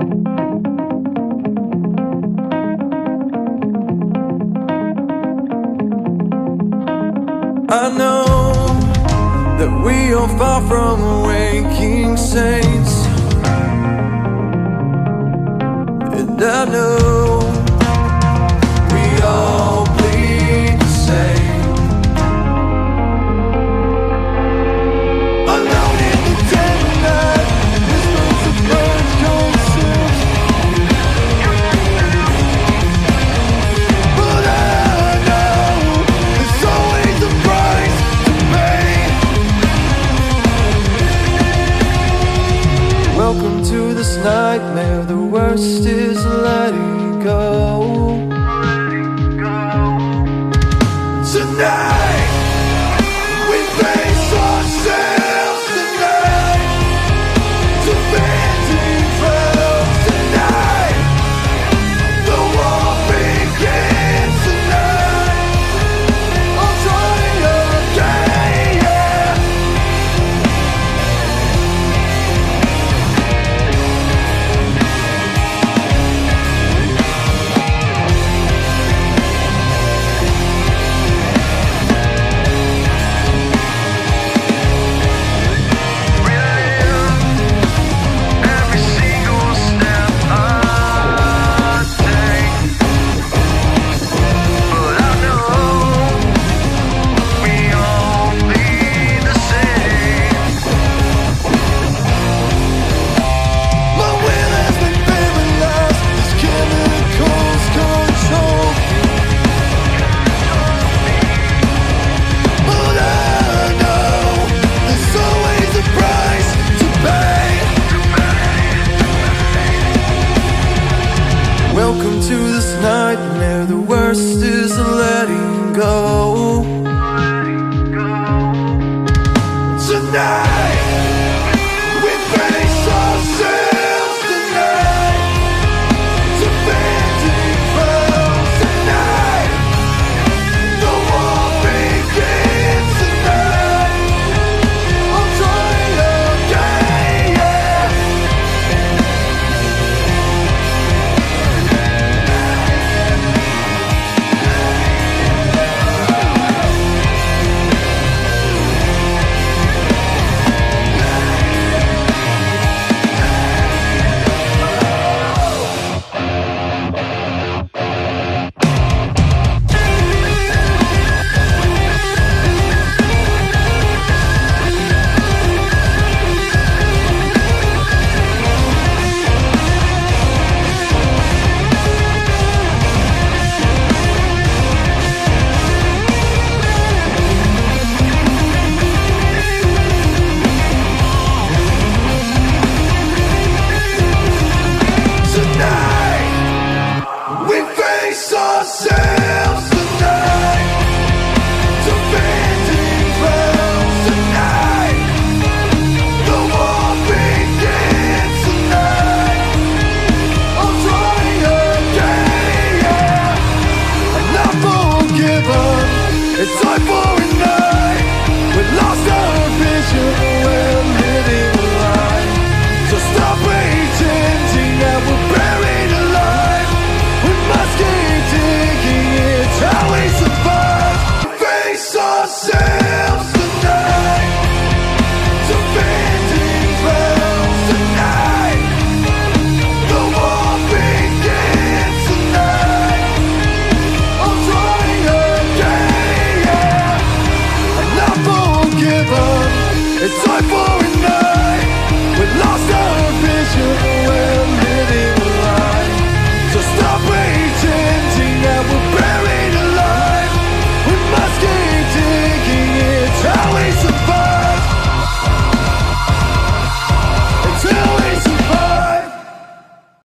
I know that we are far from waking saints, and I know we all bleed the same. Alone in the dead of night, whispers of birds concealed. But I know there's always a price to pay. Welcome to this nightmare, the worst is letting go. Tonight, we face ourselves tonight to vanity fails tonight. The war begins tonight. I'm trying again, yeah. Every single step I take, but I know we all bleed the same. My will has been paralyzed, these chemicals control me. But I know there's always a price to pay. Welcome to this nightmare, the worst is letting go.